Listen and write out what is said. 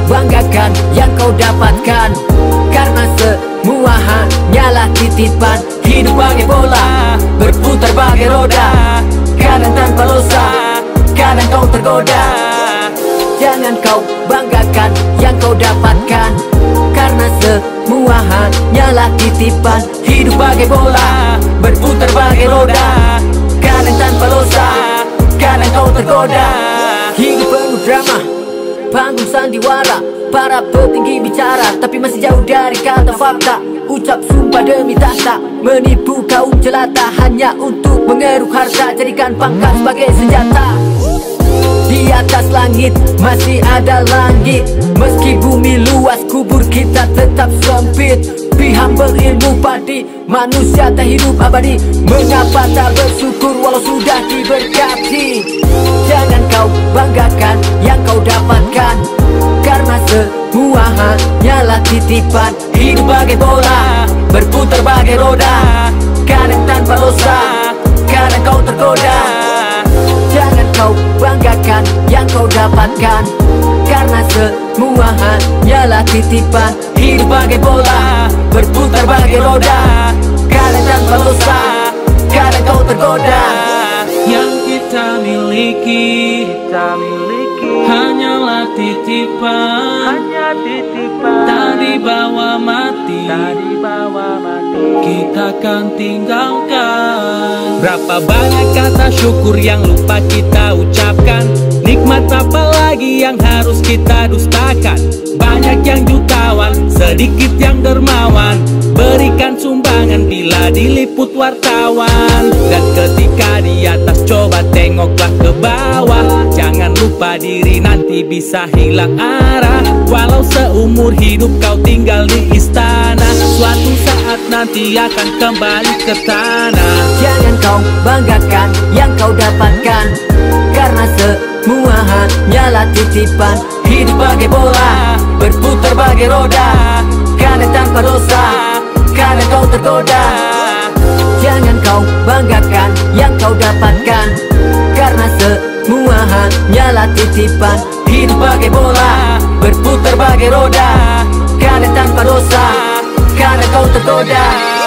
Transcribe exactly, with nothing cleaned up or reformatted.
banggakan yang kau dapatkan, karena semua hanyalah titipan. Hidup bagai bola, berputar bagai roda, kadang tanpa losa, kadang kau tergoda. Jangan kau banggakan yang kau dapatkan, karena semua hanyalah titipan. Hidup bagai bola, berputar bagai roda, kadang tanpa losa, kadang kau tergoda. Hidup penuh drama, panggung sandiwara, para petinggi bicara, tapi masih jauh dari kata fakta. Ucap sumpah demi tahta, menipu kaum jelata, hanya untuk mengeruk harta, jadikan pangkat sebagai senjata. Di atas langit masih ada langit, meski bumi luas kubur kita tetap sempit. Piham berilmu padi, manusia tak hidup abadi, mengapa tak bersyukur walau sudah diberkati? Jangan kau banggakan yang kau dapatkan, karena semua hanyalah titipan. Hidup bagai bola, berputar bagai roda, kadang tanpa losa, kadang kau tergoda. Jangan kau banggakan yang kau dapatkan, karena semua hanyalah titipan. Hidup bagai bola, berputar bagai roda, kadang tanpa losa, kadang kau tergoda. Yang kita miliki, kita miliki hanyalah titipan, hanya titipan. Tak dibawa mati, tak dibawa mati, kita akan tinggalkan. Berapa banyak kata syukur yang lupa kita ucapkan, nikmat apa lagi yang harus kita dustakan. Banyak yang jutawan, sedikit yang dermawan, berikan sumbangan bila diliput wartawan. Dan ketika di atas coba tengoklah ke bawah, jangan lupa diri nanti bisa hilang arah. Walau seumur hidup kau tinggal di istana, suatu saat nanti akan kembali ke tanah. Jangan kau banggakan yang kau dapatkan, karena semua hanyalah titipan. Hidup bagai bola, berputar bagai roda, kadang tanpa dosa, kadang kau tergoda. Jangan kau banggakan yang kau dapatkan, karena semua hanyalah titipan. Hidup bagai bola, berputar bagai roda, kadang tanpa dosa, kadang kau tergoda.